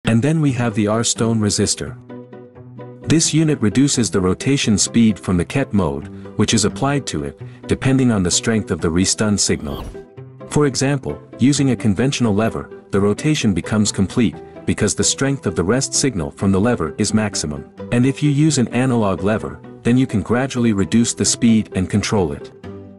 And then we have the R-stone resistor. This unit reduces the rotation speed from the ket mode, which is applied to it, depending on the strength of the restun signal. For example, using a conventional lever, the rotation becomes complete, because the strength of the rest signal from the lever is maximum. And if you use an analog lever, then you can gradually reduce the speed and control it.